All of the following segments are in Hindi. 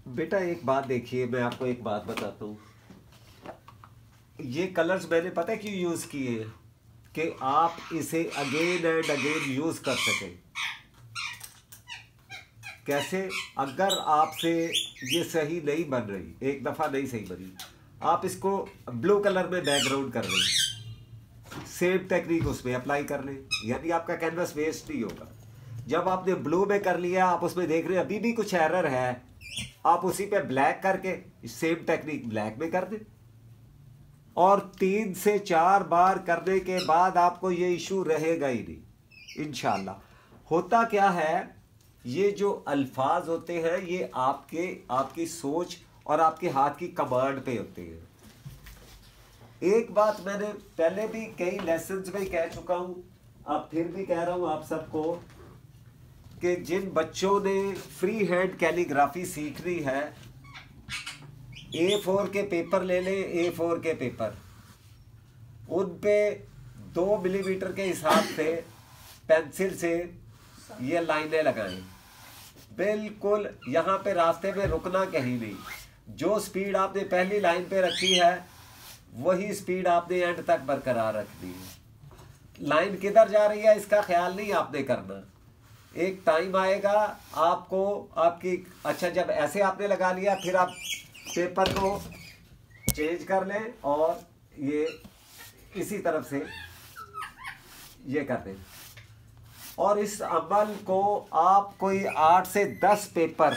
बेटा एक बात देखिए, मैं आपको एक बात बताता हूँ। ये कलर्स मैंने पता है क्यों यूज़ किए हैं कि आप इसे अगेन एंड अगेन यूज़ कर सकें। कैसे? अगर आपसे ये सही नहीं बन रही, एक दफ़ा नहीं सही बनी, आप इसको ब्लू कलर में बैकग्राउंड कर लें, सेम टेक्निक उसमें अप्लाई कर लें, यानी आपका कैनवस वेस्ट नहीं होगा। जब आपने ब्लू में कर लिया, आप उसमें देख रहे हैं अभी भी कुछ एरर है, आप उसी पे ब्लैक करके सेम टेक्निक ब्लैक में कर दें, और 3 से 4 बार करने के बाद आपको ये इशू रहेगा ही नहीं इंशाल्लाह। होता क्या है, ये जो अल्फाज होते हैं ये आपकी सोच और आपके हाथ की कमांड पे होते हैं। एक बात मैंने पहले भी कई लेसन्स में कह चुका हूं, अब फिर भी कह रहा हूं आप सबको कि जिन बच्चों ने फ्री हैंड कैलीग्राफी सीखनी है, A4 के पेपर ले लें, A4 के पेपर, उन पे 2 मिलीमीटर के हिसाब से पेंसिल से ये लाइनें लगाएं। बिल्कुल यहाँ पे रास्ते में रुकना कहीं नहीं। जो स्पीड आपने पहली लाइन पे रखी है वही स्पीड आपने एंड तक बरकरार रखनी है। लाइन किधर जा रही है इसका ख्याल नहीं आपने करना। एक टाइम आएगा आपको आपकी, अच्छा जब ऐसे आपने लगा लिया, फिर आप पेपर को चेंज कर लें और ये इसी तरफ से ये कर दें, और इस अमल को आप कोई 8 से 10 पेपर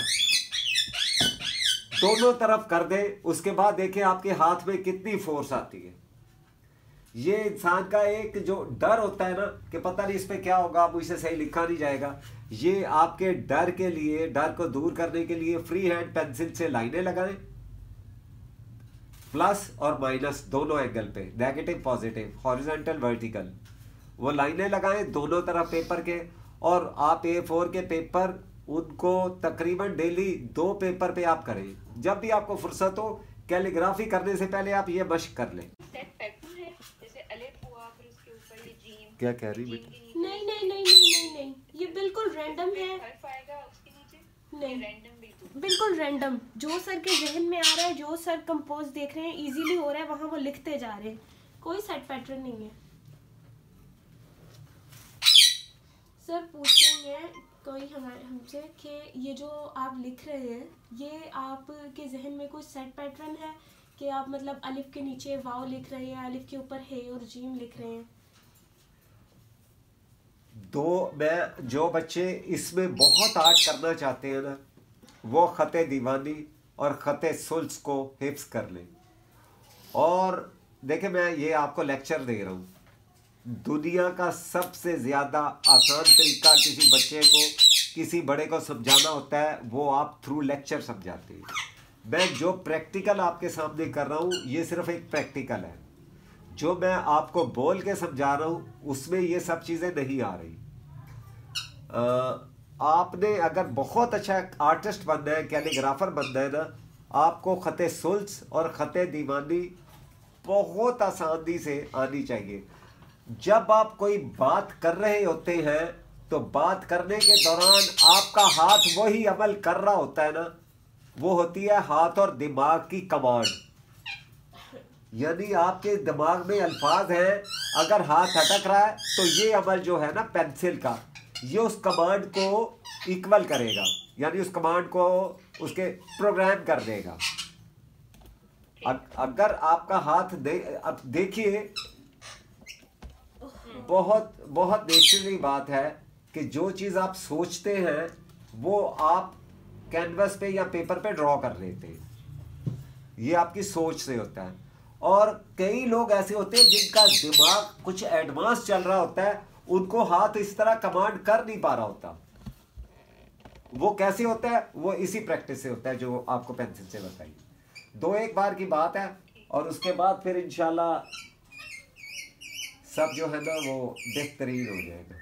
दोनों तरफ कर दें। उसके बाद देखें आपके हाथ में कितनी फोर्स आती है। ये इंसान का एक जो डर होता है ना कि पता नहीं इस पे क्या होगा, मुझसे सही लिखा नहीं जाएगा, ये आपके डर के लिए, डर को दूर करने के लिए फ्री हैंड पेंसिल से लाइनें लगाएं, प्लस और माइनस दोनों एंगल पे, नेगेटिव पॉजिटिव, हॉरिजॉन्टल वर्टिकल, वो लाइनें लगाएं दोनों तरफ पेपर के। और आप A4 के पेपर उनको तकरीबन डेली 2 पेपर पे आप करें। जब भी आपको फुर्सत हो, कैलीग्राफी करने से पहले आप ये मश्क कर लें। क्या कह रही बेटा? नहीं नहीं नहीं नहीं नहीं नहीं, ये बिल्कुल रैंडम है। नहीं, बिल्कुल रैंडम, जो सर के जहन में आ रहा है, जो सर कंपोज देख रहे हैं इजीली हो रहा है, वहां वो लिखते जा रहे हैं, कोई सेट पैटर्न नहीं है। सर पूछ रहे हैं कोई हमसे कि ये जो आप लिख रहे हैं, ये आपके जहन में कोई सेट पैटर्न है कि आप मतलब अलिफ के नीचे वाव लिख रहे हैं, अलिफ के ऊपर हे और जीम लिख रहे हैं? मैं जो बच्चे इसमें बहुत आर्ट करना चाहते हैं ना, वो खते दीवानी और खते सुल्स को हिफ्स कर लें। और देखें, मैं ये आपको लेक्चर दे रहा हूँ, दुनिया का सबसे ज़्यादा आसान तरीका किसी बच्चे को, किसी बड़े को समझाना होता है, वो आप थ्रू लेक्चर समझाते हैं। मैं जो प्रैक्टिकल आपके सामने कर रहा हूँ ये सिर्फ एक प्रैक्टिकल है। जो मैं आपको बोल के समझा रहा हूँ उसमें ये सब चीज़ें नहीं आ रही। आपने अगर बहुत अच्छा आर्टिस्ट बनना है, कैलीग्राफर बनना है ना, आपको खते सुल्स और खते दीवानी बहुत आसानी से आनी चाहिए। जब आप कोई बात कर रहे होते हैं तो बात करने के दौरान आपका हाथ वही अमल कर रहा होता है ना, वो होती है हाथ और दिमाग की कमांड। यानी आपके दिमाग में अल्फाज हैं, अगर हाथ अटक रहा है तो ये अमल जो है ना पेंसिल का, ये उस कमांड को इक्वल करेगा, यानी उस कमांड को उसके प्रोग्राम कर देगा। अगर आपका हाथ अब देखिए, बहुत बहुत नेचुरली बात है कि जो चीज़ आप सोचते हैं वो आप कैनवस पे या पेपर पे ड्रॉ कर लेते हैं। ये आपकी सोच से होता है। और कई लोग ऐसे होते हैं जिनका दिमाग कुछ एडवांस चल रहा होता है, उनको हाथ इस तरह कमांड कर नहीं पा रहा होता। वो कैसे होता है? वो इसी प्रैक्टिस से होता है जो आपको पेंसिल से बताई। 2-1 बार की बात है, और उसके बाद फिर इंशाल्लाह सब जो है ना वो बेहतरीन हो जाएगा।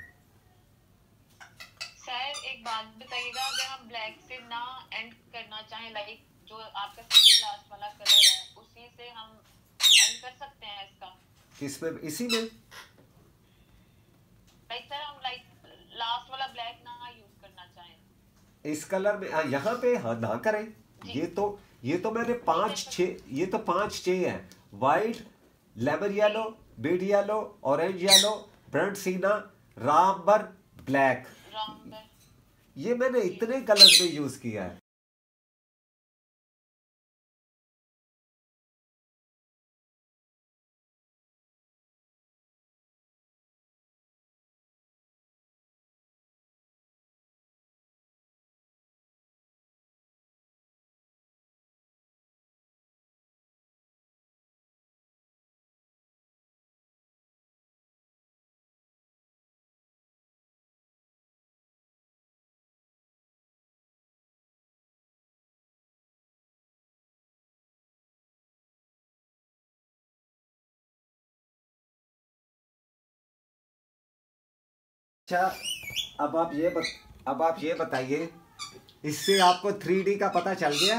सर एक बात बताइएगा, अगर हम ब्लैक से ना एंड करना चाहें, लाइक जो आपका सेकंड लास्ट वाला कलर है उसी से हम एंड कर सकते हैं इसका? किसमें? इसी में। लाइक सर हम लास्ट वाला ब्लैक ना यूज करना चाहें इस कलर में, यहाँ पे हाँ ना करें, ये तो मैंने 5-6 है। वाइट, लेमन येलो, बीड yellow, orange yellow, burnt sienna, raw umber, black, ये मैंने इतने कलर्स में यूज किया है। अच्छा, अब आप ये बताइए, इससे आपको 3D का पता चल गया?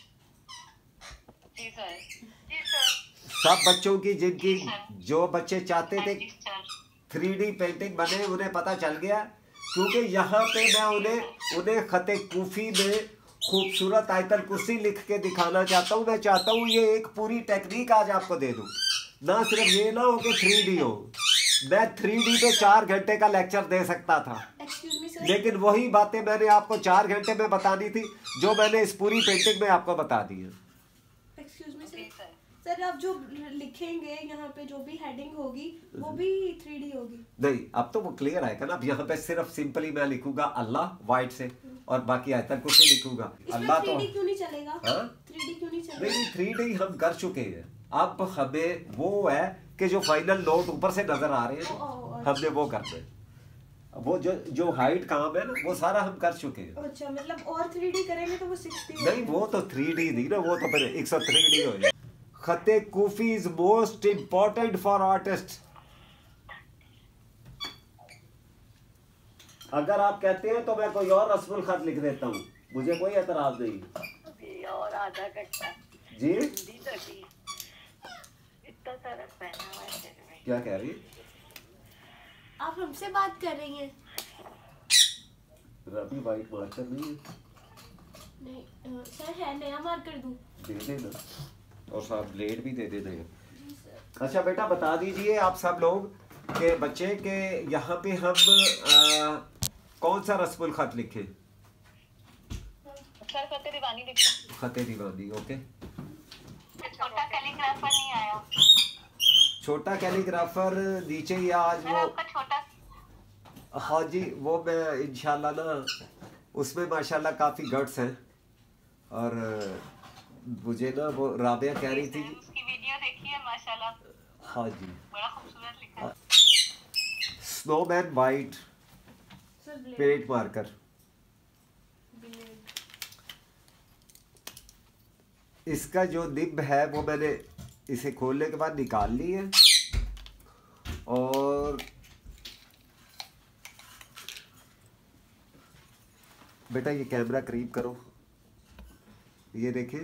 जी सर। जी सर। सब बच्चों की जिनकी जो बच्चे चाहते थे 3D पेंटिंग बने, उन्हें पता चल गया। क्योंकि यहाँ पे मैं उन्हें खते कूफी में खूबसूरत आयतल कुर्सी लिख के दिखाना चाहता हूँ। मैं चाहता हूँ ये एक पूरी टेक्निक आज आपको दे दूँ, ना सिर्फ ये ना हो कि 3D हो। मैं 3D पे 4 घंटे का लेक्चर दे सकता था, लेकिन वही बातें मैंने आपको 4 घंटे में बतानी थी जो मैंने इस पूरी पेंटिंग में आपको बता दी है। एक्सक्यूज मी सर, आप जो लिखेंगे यहाँ पे जो भी हेडिंग होगी वो भी 3D होगी? नहीं, अब तो वो क्लियर आएगा ना। अब यहाँ पे सिर्फ सिंपली मैं लिखूंगा अल्लाह वाइट से, और बाकी आयतन कुछ नहीं लिखूंगा। अल्लाह तो 3D क्यों नहीं चलेगा? 3D क्यों नहीं चलेगा? नहीं, 3D हम कर चुके हैं। अब हमें वो है कि जो फाइनल नोट ऊपर से नजर आ रहे हैं हमने वो करना है। वो जो हाइट काम है ना, वो सारा हम कर चुके हैं। अच्छा, मतलब और 3D करेंगे तो वो 60? नहीं, वो तो 3D नहीं ना, वो तो फिर 103D हो जाए। खते कूफी is most important for artist. अगर आप कहते हैं तो मैं कोई और रस्मुल खत लिख देता हूँ, मुझे कोई एतराज नहीं। और आधा घंटा जी इतना सारा पहना हुआ है। क्या कह रही है? आप हमसे बात कर रही हैं? रवि वाइट मार्कर नहीं है? नहीं सर, है नया मार्कर दूं? दे देना, और साथ ब्लेड भी दे देना। अच्छा बेटा, बता दीजिए आप सब लोग के बच्चे के यहाँ पे हम कौन सा रस्मुल खत लिखे? सर खते दीवानी लिखे। खते दीवानी, ओके। छोटा कैलीग्राफर नहीं आया। छोटा कैलीग्राफर नीचे ही आज वो छोटा। हाँ जी, वो मैं इंशाल्लाह ना, उसमें माशाल्लाह काफी गट्स हैं। और मुझे ना वो राबिया कह रही थी, उसकी वीडियो देखी है माशाल्लाह। हाँ जी, बड़ा खूबसूरत लिखा है। Snowman white paint marker. इसका जो निब है वो मैंने इसे खोलने के बाद निकाल ली है। और बेटा ये कैमरा करीब करो, ये देखिए,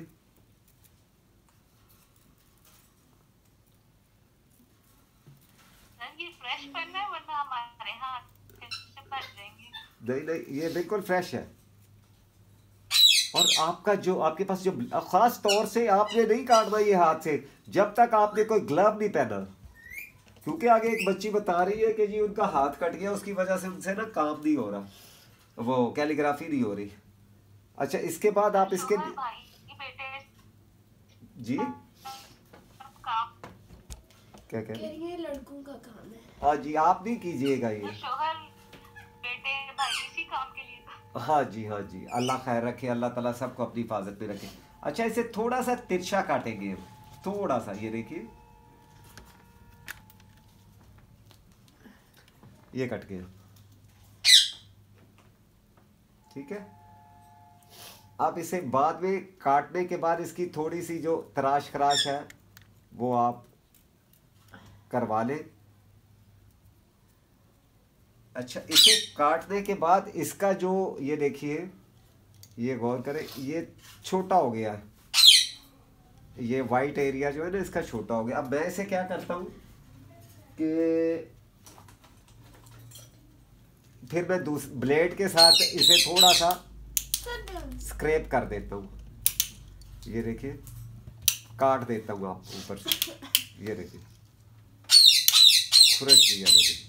ये फ्रेश पेन है वरना हमारे हाथ से भर जाएंगे। नहीं, ये बिल्कुल फ्रेश है। और आपका जो आपके पास जो खास तौर से आपने नहीं काटना ये हाथ से जब तक आपने कोई ग्लव नहीं पहना, क्योंकि आगे एक बच्ची बता रही है कि जी उनका हाथ कट गया, उसकी वजह से उनसे ना काम नहीं हो रहा, वो कैलीग्राफी नहीं हो रही। अच्छा, इसके बाद आप इसके जी क्या कह रही है? लड़कों का काम है। हाँ जी, आप नहीं कीजिएगा ये। शोहर बेटे भाई इसी काम के लिए था। हाँ जी, हाँ जी, अल्लाह खैर रखे, अल्लाह ताला सबको अपनी हिफाजत में रखे। अच्छा, इसे थोड़ा सा तिरछा काटेंगे, थोड़ा सा, ये देखिए, ये कट गया, ठीक है। आप इसे बाद में काटने के बाद इसकी थोड़ी सी जो तराश खराश है वो आप करवा लें। अच्छा, इसे काटने के बाद इसका जो ये देखिए, ये गौर करें, ये छोटा हो गया है, ये वाइट एरिया जो है ना इसका छोटा हो गया। अब मैं इसे क्या करता हूँ कि फिर मैं ब्लेड के साथ इसे थोड़ा सा स्क्रैप कर देता हूँ। ये देखिए, काट देता हूँ आपको ऊपर से, ये देखिए खुरच दिया मैंने।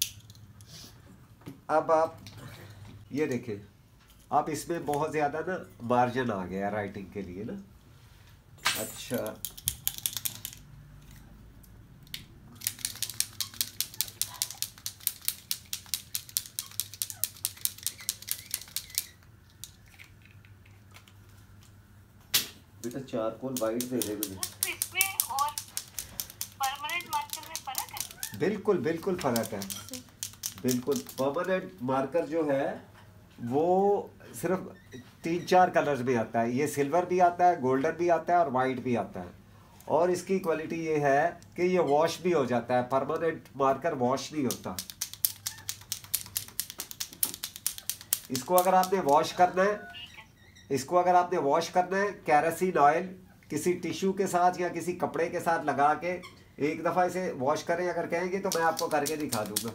अब आप ये देखिए, आप इसमें बहुत ज़्यादा ना मार्जिन आ गया राइटिंग के लिए ना। अच्छा, बेटा चारकोल वाइट दे दे मुझे। इसमें और परमानेंट मार्कर में फर्क है? बिल्कुल बिल्कुल फ़र्क है, बिल्कुल। परमानेंट मार्कर जो है वो सिर्फ 3-4 कलर्स में आता है। ये सिल्वर भी आता है, गोल्डन भी आता है और वाइट भी आता है। और इसकी क्वालिटी ये है कि ये वॉश भी हो जाता है। परमानेंट मार्कर वॉश नहीं होता। इसको अगर आपने वॉश करना है, इसको अगर आपने वॉश करना है, केरोसिन ऑयल किसी टिश्यू के साथ या किसी कपड़े के साथ लगा के एक दफ़ा इसे वॉश करें अगर कहेंगे तो मैं आपको करके दिखा दूंगा।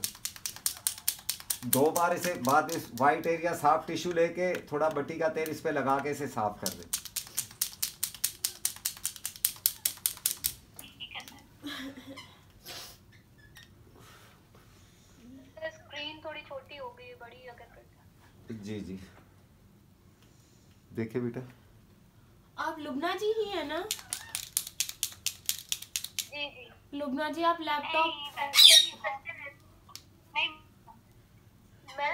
2 बार इसे बाद में वाइट एरिया साफ टिश्यू लेके थोड़ा मिट्टी का तेल इस पे लगा के इसे साफ कर दें। ठीक है सर। स्क्रीन थोड़ी छोटी हो गई, बड़ी अगर करता। जी जी, देखिए बेटा। आप लुबना जी ही है ना? जी जी। लुबना जी, आप लैपटॉप नहीं, मैं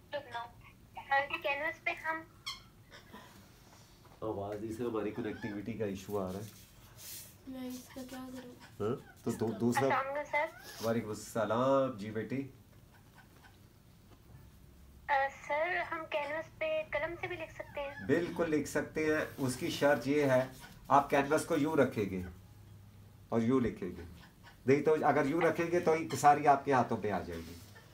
कैनवस पे हम आवाज से हमारी कनेक्टिविटी का इशू आ रहा है। मैं इसका क्या करूं? हाँ तो दूसरा। सर। वालेकुम सलाम जी बेटी। सर हम कैनवस पे कलम से भी लिख सकते हैं? बिल्कुल लिख सकते हैं। उसकी शर्त ये है, आप कैनवस को यूं रखेंगे और यूं लिखेंगे, नहीं तो अगर यूं रखेंगे तो सारी आपके हाथों पे आ जाएगी।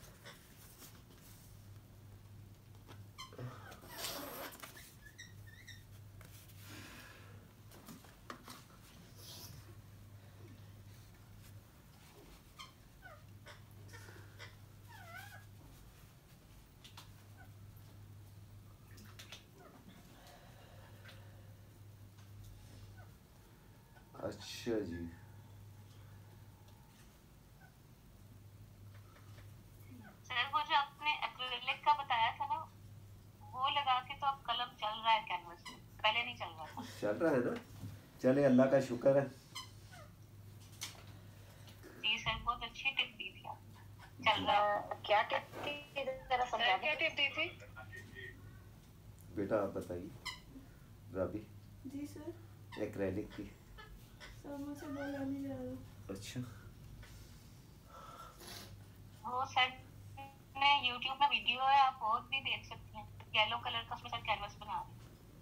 अच्छा जी, सर वो जो आपने एक्रिलिक का बताया था ना, वो लगा के तो अब कलम चल रहा है कैनवस पे, पहले नहीं चल रहा था। चल रहा है ना? चले, अल्लाह का शुक्र है। जी सर, बहुत अच्छी टिप दी थी आपने। चल रहा है। क्या टिप थी? जरा समझा। क्या टिप दी थी? बेटा आप बताइए राबी। जी सर। एक्रेलिक की। सर मुझसे बोला नहीं जा रहा। अच्छा, वो सर ने YouTube में वीडियो है, आप वो भी देख सकते हैं। येलो कलर का उसमें सर कैनवस बना रहे हैं।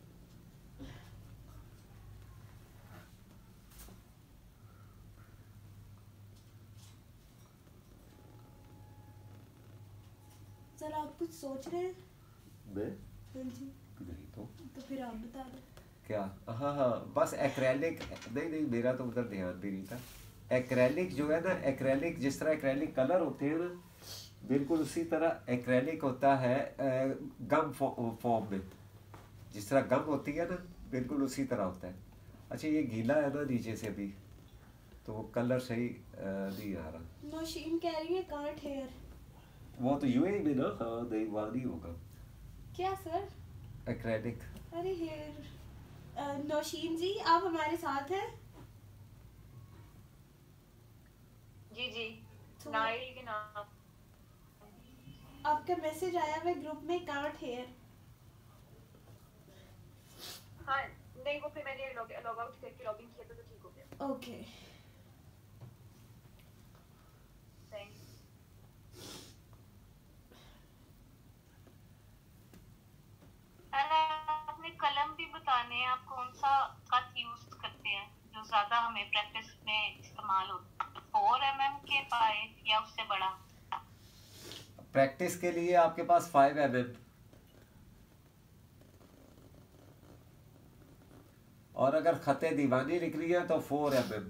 सर आप कुछ सोच रहे हैं? मैं हाँ जी। नहीं तो फिर आप बता दो। क्या? हाँ हाँ, बस एक्रेलिक। नहीं नहीं, मेरा तो उधर ध्यान भी नहीं था। एक्रेलिक जो है ना, एक्रेलिक जिस तरह एक्रेलिक कलर होते हैं ना, बिल्कुल उसी तरह एक्रेलिक होता है गम फॉर्म में। जिस तरह गम होती है ना, बिल्कुल उसी तरह होता है। अच्छा, ये गीला है ना नीचे से भी, तो वो कलर सही नहीं आ रहा। नौशीन कह रही है कांट हेयर। वो तो यूएई में ना, हाँ नहीं वहाँ नहीं होगा क्या सर? एक्रेलिक। अरे हेयर। नौशीन जी, आप हमारे साथ हैं? जी जी। तो नाइल के नाम। आपका मैसेज आया हुआ ग्रुप में कांट हेयर। हाँ नहीं, वो फिर मैंने लॉग आउट करके लॉगिन किया तो ठीक हो गया। ओके। अपने कलम भी बताने हैं, आप कौन सा कट यूज करते हैं जो ज्यादा हमें प्रैक्टिस में इस्तेमाल होता है? 4 mm के 5 या उससे बड़ा? प्रैक्टिस के लिए आपके पास 5 mm, और अगर खते दीवानी लिख रही है तो 4 mm।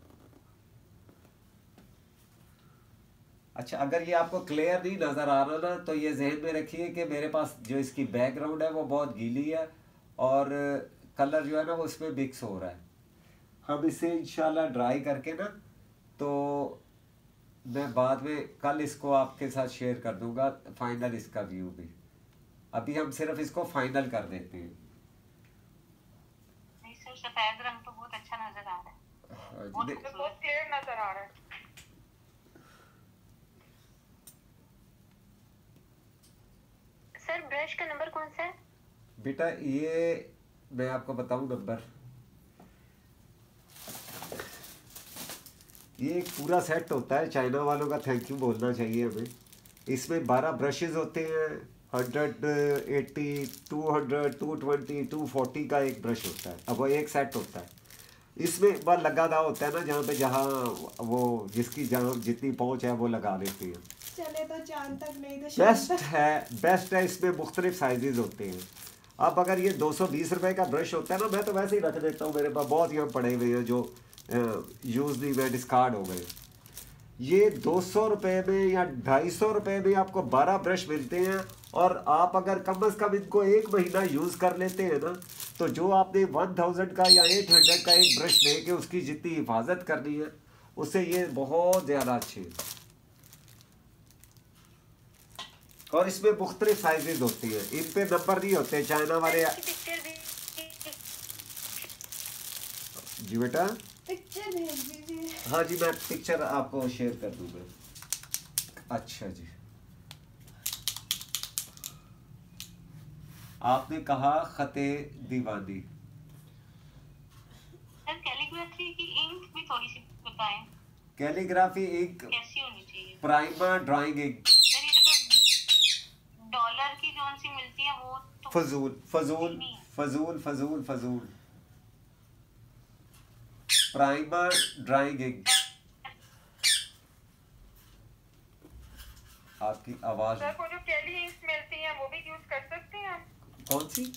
अच्छा, अगर ये आपको क्लियर नहीं नज़र आ रहा ना, तो ये जहन में रखिए कि मेरे पास जो इसकी बैकग्राउंड है वो बहुत गीली है और कलर जो है ना वो इसमें मिक्स हो रहा है। हम इसे इंशाल्लाह ड्राई करके ना, तो मैं बाद में कल इसको आपके साथ शेयर कर दूंगा फाइनल इसका व्यू भी। अभी हम सिर्फ इसको फाइनल कर देते हैं। नहीं सर, सफेद रंग तो बहुत अच्छा नजर आ रहा है, हाँ बहुत जी, बहुत क्लियर नजर आ रहा है। सर ब्रश का नंबर कौन सा है? बेटा ये मैं आपको बताऊं नंबर, ये एक पूरा सेट होता है। चाइना वालों का थैंक यू बोलना चाहिए हमें। इसमें 12 ब्रशेज होते हैं, 180, 200, 220, 240 का एक ब्रश होता है। अब वो एक सेट होता है। इसमें वह लगा दा होता है ना, जहाँ वो जिसकी जहाँ जितनी पहुँच है वो लगा देते हैं। चले तो चांद तक, नहीं तो शाम तक। बेस्ट है। इसमें मुख्तलिफ साइजेस होते हैं। अब अगर ये 220 रुपए का ब्रश होता है ना, मैं तो वैसे ही रख देता हूँ, मेरे पास बहुत यहाँ पड़े हुए हैं जो यूज नहीं हुए, डिस्कार्ड हो गए। ये 200 रुपये में या 250 रुपये में आपको 12 ब्रश मिलते हैं। और आप अगर कम से कम इनको 1 महीना यूज़ कर लेते हैं ना, तो जो आपने 1000 का या 800 का एक ब्रश लेके उसकी जितनी हिफाजत करनी है, उससे ये बहुत ज़्यादा अच्छे हैं। और इसमें मुख्तलिफ साइजेज होती है, इन पे नंबर नहीं होते चाइना वाले। जी बेटा, पिक्चर भेज दीजिए। हाँ जी, मैं पिक्चर आपको शेयर कर दूंगा। अच्छा जी, आपने कहा खते दीवानी। सर कैलीग्राफी की इंक भी थोड़ी सी बताएं, कैलीग्राफी इंक कैसी होनी चाहिए? Primer drawing ink. सर ये जो डॉलर की जोन सी मिलती है वो तो फजूल फजूल नहीं है। फजूल फजूल फजूल। Primer drawing ink. आपकी आवाज सर वो जो कैली इंक्स मिलती हैं वो भी यूज कर सकते हैं आप? कौन सी?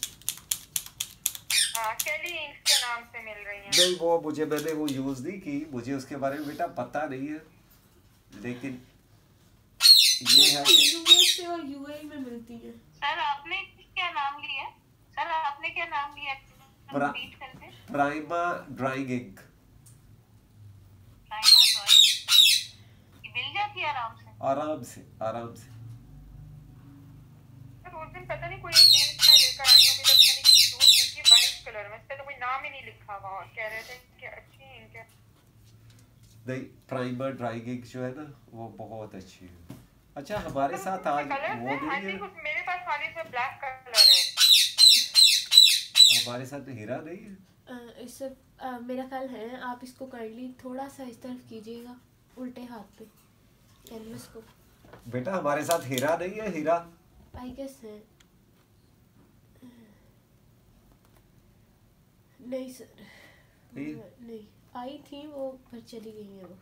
कैली इंक्स के नाम से मिल रही हैं। नहीं, मैंने वो यूज नहीं की, मुझे उसके बारे में बेटा पता नहीं है। लेकिन ये है कि यूएस से और यूएई में मिलती है। सर आपने क्या नाम लिया? सर आपने क्या नाम लिया? रिपीट कर दे। Primer drawing ink. Primer drawing ये मिल जाती है आराम से? आराम से, आराम से। सर उस दिन पता नहीं कोई इंक मैं लेकर आई हूँ, अभी तक मैंने यूज नहीं की, वाइट कलर में, इस पे तो कोई नाम ही नहीं लिखा हुआ और कह रहे थे कि अच्छी इंक है। नहीं, प्राइमर ड्राइंग इंक जो है ना वो बहुत अच्छी है। अच्छा, हमारे साथ आज वो नहीं है, मेरे पास खाली से ब्लैक कलर है। हमारे साथ हीरा नहीं है। इससे मेरा ख्याल है आप इसको काइंडली थोड़ा सा इस तरफ कीजिएगा, उल्टे हाथ पे कैनवस को। बेटा हमारे साथ हीरा नहीं है, हीरा आई गेस है। नहीं सर, नहीं आई थी वो, पर चली गई है वो।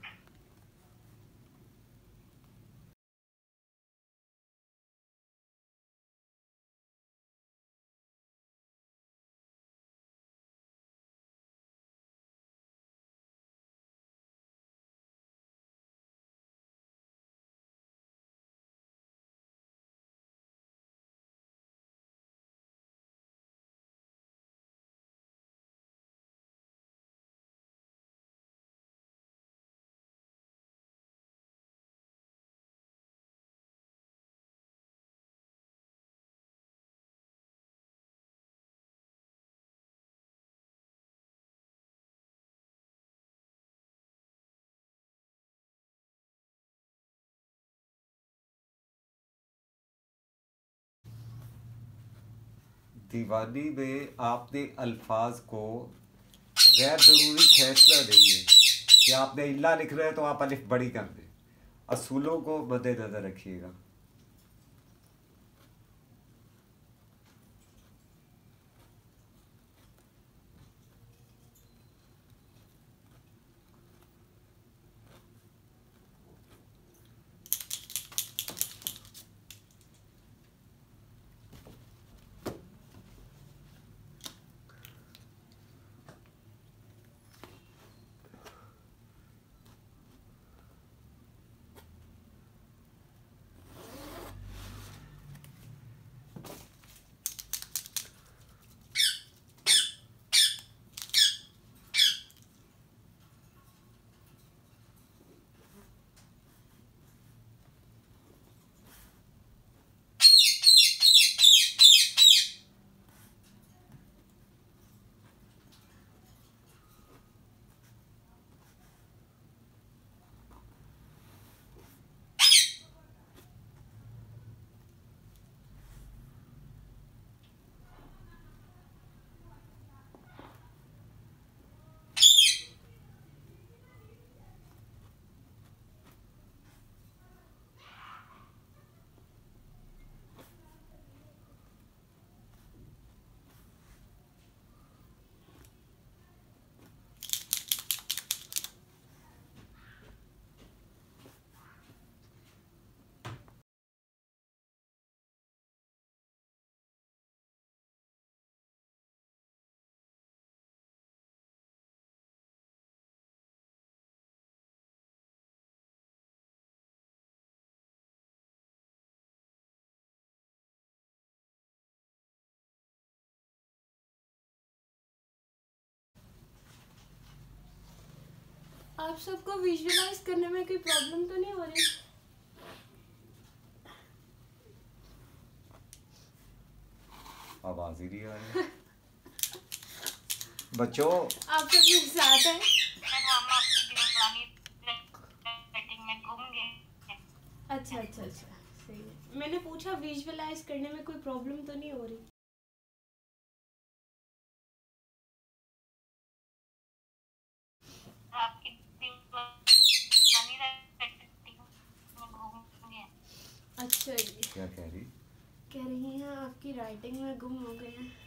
दीवानी में आपने अल्फाज को गैर ज़रूरी खींचना नहीं है कि आपने इल्ला लिखना है तो आप अलिफ बड़ी कर दें। असूलों को मद्देनजर रखिएगा। आप सबको विजुअलाइज करने में कोई प्रॉब्लम तो नहीं हो रही? आवाज ही नहीं आ रही। बच्चों आप सब मेरे साथ हैं? हम आपकी दीवानी राइटिंग में गुम गए। अच्छा अच्छा अच्छा, सही है। मैंने पूछा विजुअलाइज करने में कोई प्रॉब्लम तो नहीं हो रही? आपकी दीवानी राइटिंग में गुम गए। अच्छा जी, क्या कह रही? कह रही हैं आपकी राइटिंग में गुम हो गए हैं।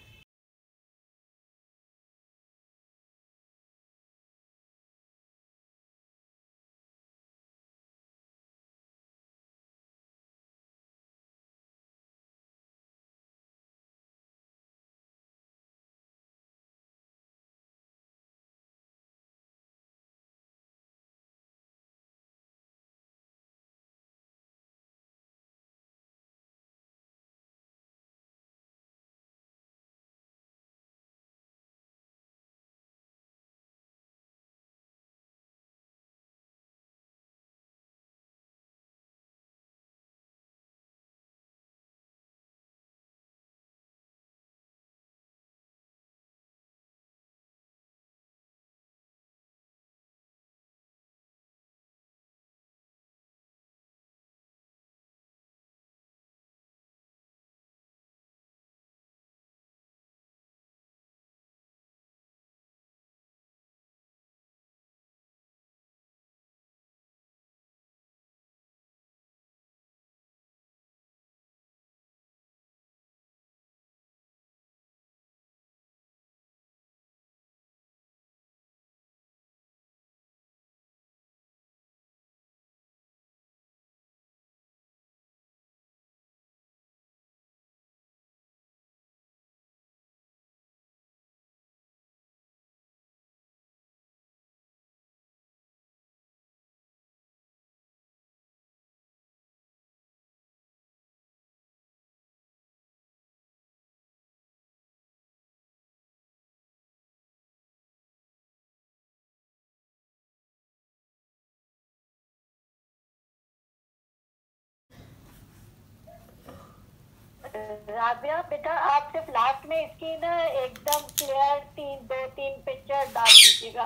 राबिया बेटा, आप सिर्फ लास्ट में इसकी ना एकदम क्लियर 2-3 पिक्चर डाल दीजिएगा।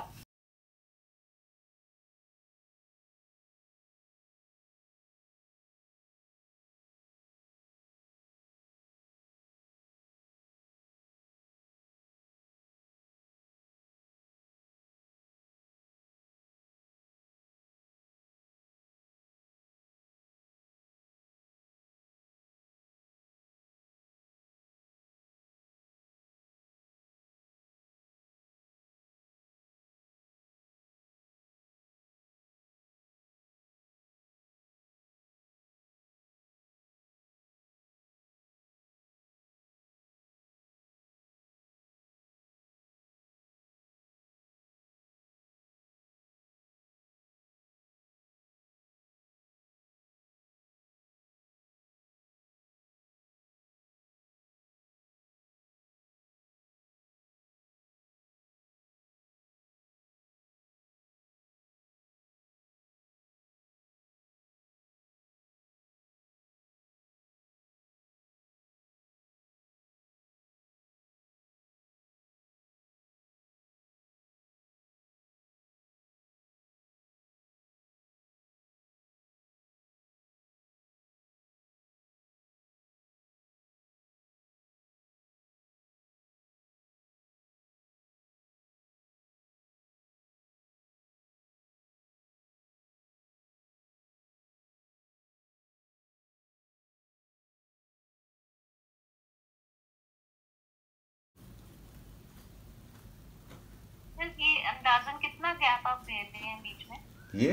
ये अंदाजन कितना गैप आप दे रहे हैं बीच में? ये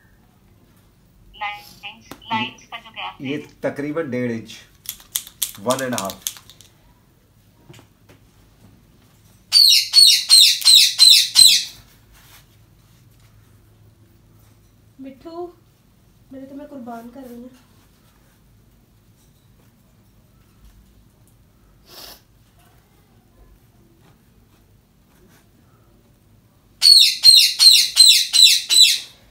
लाइंस का जो गैप ये तकरीबन 1.5 इंच, 1.5। मिठू, मैंने तुम्हें कुर्बान कर रही हूँ।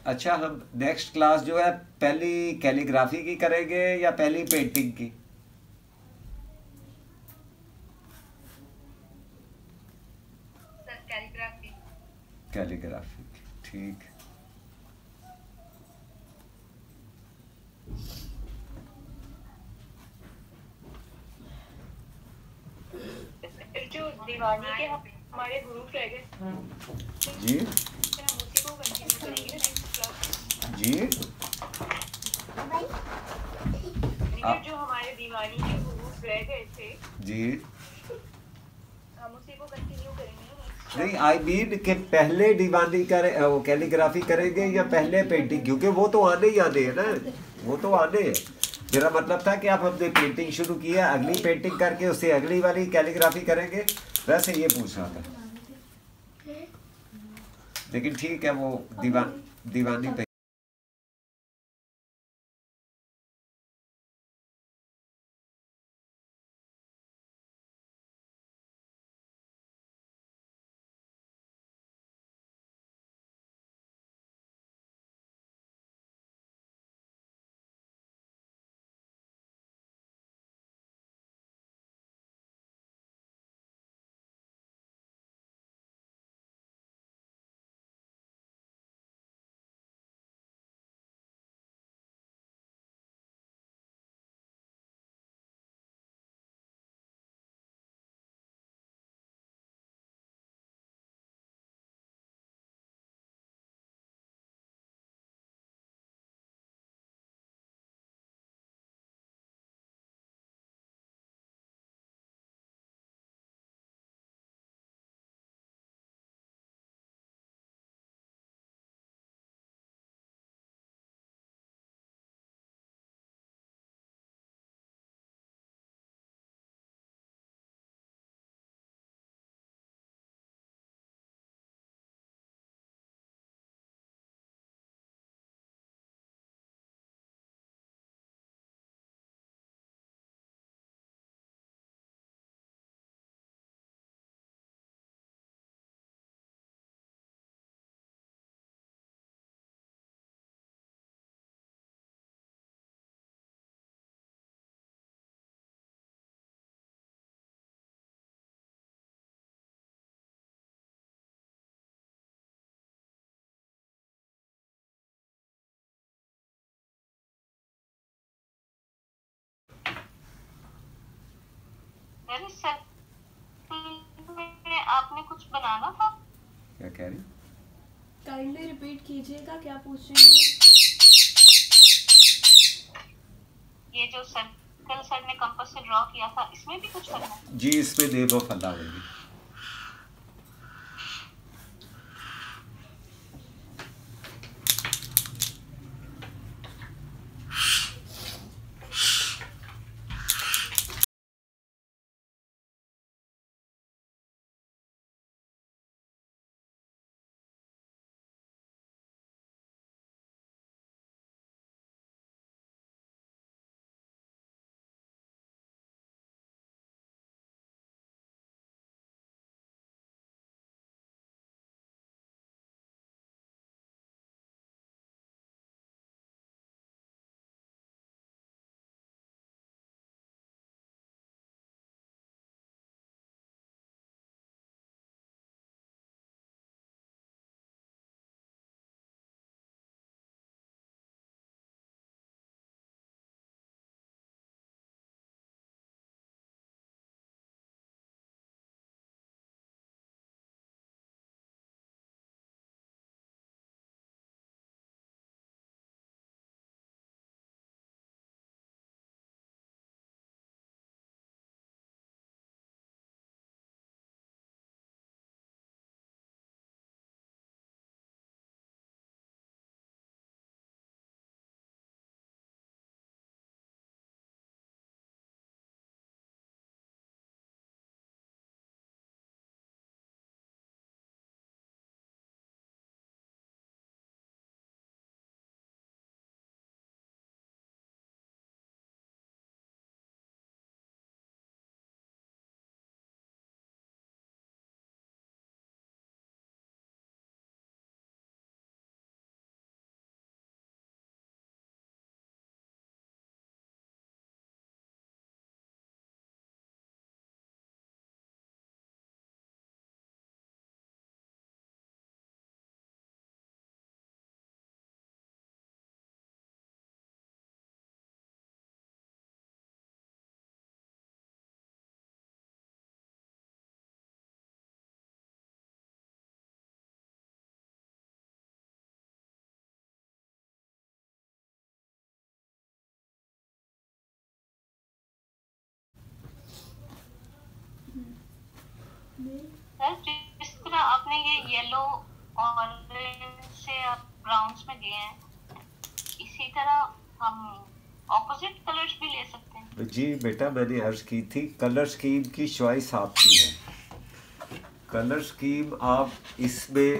अच्छा, हम नेक्स्ट क्लास जो है पहली कैलीग्राफी की करेंगे या पहली पेंटिंग की? Sir calligraphy. कैलीग्राफी की, ठीक। फिर जो दीवानी के हमारे ग्रुप रह गए, जी फिर हम उसी को कंटिन्यू करेंगे नेक्स्ट क्लास। जी। जो हमारे दीवानी के ग्रुप रह गए थे, जी हम उसी को कंटिन्यू करेंगे नेक्स्ट नहीं, आई मीन कि पहले दीवानी करें, वो कैलीग्राफी करेंगे या पहले पेंटिंग, क्योंकि वो तो आने ही आने है ना, वो तो आने हैं। मेरा मतलब था कि आप हमने पेंटिंग शुरू की है, अगली पेंटिंग करके उससे अगली वाली कैलीग्राफी करेंगे, वैसे ये पूछ रहा था। लेकिन ठीक है, वो दीवानी पे मेरे सेट में आपने कुछ बनाना था। क्या कह रही? काइंडली रिपीट कीजिएगा, क्या पूछ रही हैं? ये जो सर्कल सर ने कंपास से ड्रॉ किया था, इसमें भी कुछ करना है? जी, इसमें दे दो फंदा होगी। सर जिस तरह आपने ये येलो ऑरेंज से आप ब्राउन्स में गए हैं, इसी तरह हम ऑपोजिट कलर्स भी ले सकते हैं। जी बेटा, मैंने अर्ज की थी कलर स्कीम की चॉइस आपकी है। कलर स्कीम आप इसमें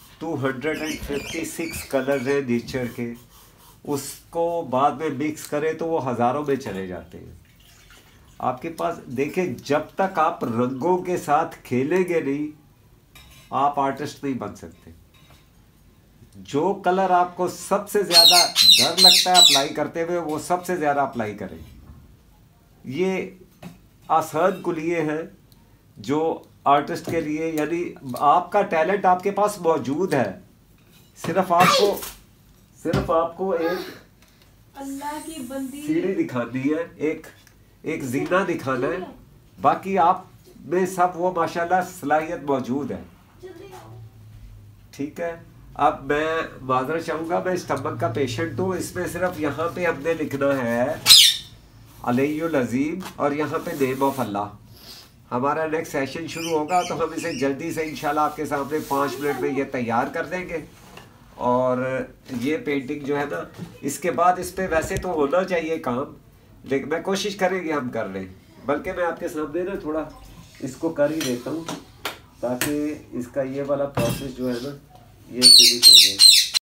256 कलर है नेचर के, उसको बाद में मिक्स करें तो वो हज़ारों में चले जाते हैं आपके पास। देखिए, जब तक आप रंगों के साथ खेलेंगे नहीं, आप आर्टिस्ट नहीं बन सकते। जो कलर आपको सबसे ज़्यादा डर लगता है अप्लाई करते हुए, वो सबसे ज़्यादा अप्लाई करें। ये आसान कुलिये हैं जो आर्टिस्ट के लिए, यानी आपका टैलेंट आपके पास मौजूद है, सिर्फ आपको एक अल्लाह की बंदी सीढ़ी दिखानी है, एक जीना दिखाना है। बाकी आप में सब वो माशाल्लाह सलाहियत मौजूद है। ठीक है, अब मैं माजरत चाहूँगा, मैं स्टमक का पेशेंट हूँ। इसमें सिर्फ यहाँ पे हमने लिखना है अलैयुल अज़ीम और यहाँ पे नेम ऑफ अल्लाह। हमारा नेक्स्ट सेशन शुरू होगा तो हम इसे जल्दी से इंशाल्लाह आपके सामने 5 मिनट में ये तैयार कर देंगे। और ये पेंटिंग जो है ना, इसके बाद इस पर वैसे तो होना चाहिए काम, लेकिन मैं कोशिश करेंगे हम कर लें। बल्कि मैं आपके सामने ना थोड़ा इसको कर ही देता हूँ ताकि इसका ये वाला प्रोसेस जो है ना ये फिनिश हो जाए।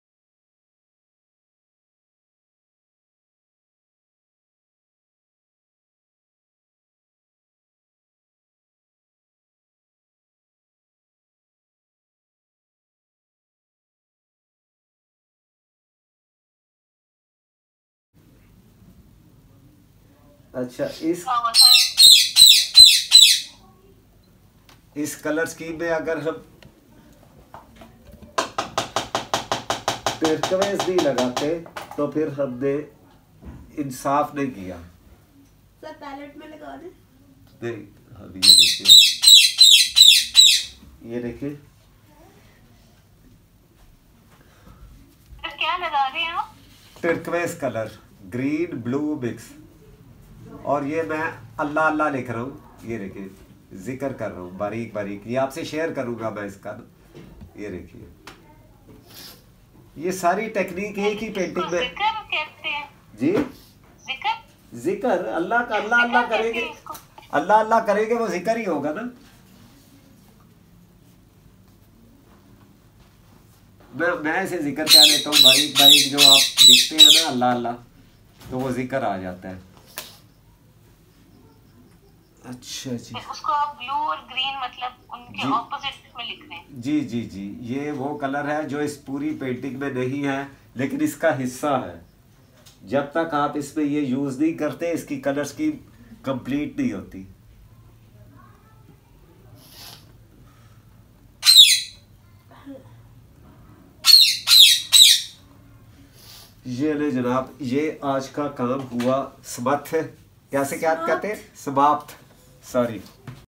अच्छा, इस कलर स्कीम में अगर हम टर्कवाइज नहीं लगाते तो फिर हमने इंसाफ नहीं किया। सर पैलेट में लगा दे। नहीं, हम ये देखिए क्या लगा रहे हैं आप? Turquoise colour, green blue mix. और ये मैं अल्लाह अल्लाह लिख रहा हूँ, ये देखिए जिक्र कर रहा हूँ बारीक बारीक। ये आपसे शेयर करूँगा मैं इसका ना, ये देखिए ये सारी टेक्निक एक ही पेंटिंग में। जिक्र कहते हैं जी, जिक्र अल्लाह का, अल्लाह अल्लाह करेंगे, अल्लाह अल्लाह करेंगे वो जिक्र ही होगा ना। मैं ऐसे जिक्र क्या लेता हूँ बारीक बारीक, जो आप दिखते हैं ना अल्लाह अल्लाह, तो वो जिक्र आ जाता है। अच्छा जी, उसको आप ब्लू और ग्रीन मतलब उनके ऑपोजिट में लिख रहे हैं। जी जी जी, ये वो कलर है जो इस पूरी पेंटिंग में नहीं है लेकिन इसका हिस्सा है। जब तक आप इसमें ये यूज नहीं करते, इसकी कलर स्कीम कंप्लीट नहीं होती। ये ले जनाब, ये आज का काम हुआ समाप्त है। कैसे क्या कहते हैं, समाप्त, सॉरी।